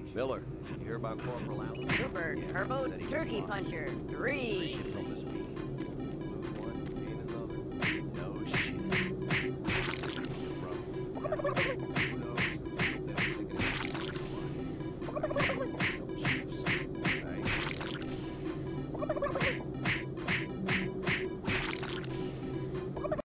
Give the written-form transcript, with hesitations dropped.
Miller, you hear about Corporal Allen? Super Turbo Said he just Turkey lost. Puncher 3. Ship from this week.